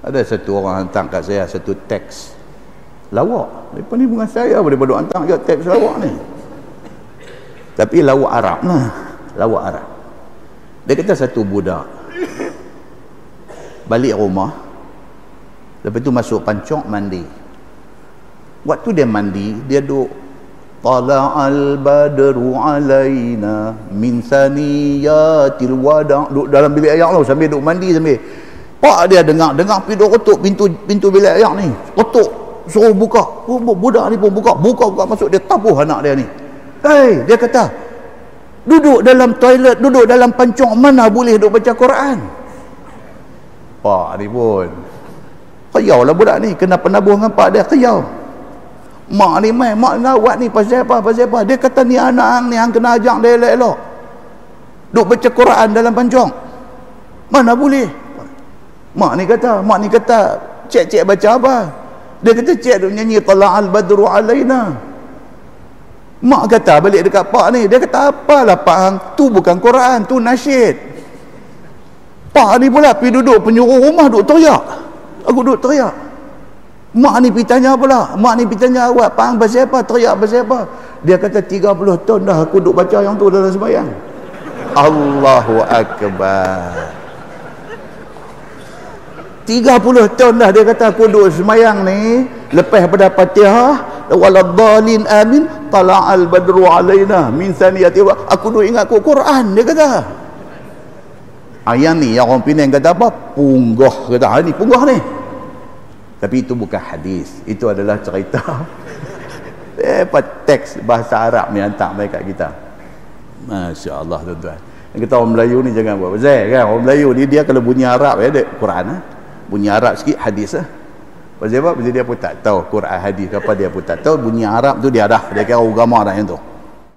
Ada satu orang hantar kat saya satu teks lawak. Mereka ni bukan saya boleh duk hantar kat teks lawak ni. Tapi lawak Arab lah. Lawak Arab. Dia kata satu budak balik rumah, lepas tu masuk pancong mandi. Waktu dia mandi, dia duk tala'al badru alaina min saniyatil wada', duk dalam bilik air tu sambil duk mandi sambil. Pak dia dengar pergi duk ketuk pintu bilik air ni. Ketuk, suruh buka. Budak ni pun buka masuk, dia tabuh anak dia ni. Dia kata, duduk dalam toilet, duduk dalam pancong, mana boleh duk baca Quran. Pak ni pun kayau lah budak ni, kena penabuh dengan pak dia, kayau. Mak ni mak ngawat ni pasal apa? Dia kata ni anak ni hang kena ajak dia elok-elok duk baca Quran dalam pancong, mana boleh. Mak ni kata cek baca apa? Dia kata cek duk nyanyi tala'al badru alaina. Mak kata balik dekat pak ni, dia kata apalah pak hang, tu bukan Quran, tu nasyid. Pak ni pula pergi duduk penyuruh rumah duk teriak. Aku duk teriak. Mak ni pergi tanya pula, mak ni pergi tanya awak, pak hang pasal apa, teriak pasal apa? Dia kata 30 tahun dah aku duk baca yang tu dalam sembahyang. Allahu Akbar. 30 tahun dah dia kata aku duk sembahyang ni, lepas pada Fatihah waladhdallin amin tala'al badru alaina min saniyati, aku duk ingat Quran. Dia kata ayat ni yang orang Penang kata apa, punggah, kata ni punggah ni. Tapi itu bukan hadis, itu adalah cerita teks bahasa Arab ni hantar mereka kita. Masya Allah tuan-tuan. Kita orang Melayu ni jangan buat pasal kan. Orang Melayu ni dia kalau bunyi Arab ada Quran bunyi Arab sikit hadis pasal apa? Pasal dia pun tak tahu Quran hadis apa, dia pun tak tahu bunyi Arab tu dia dah, dia kira agama dah yang tu.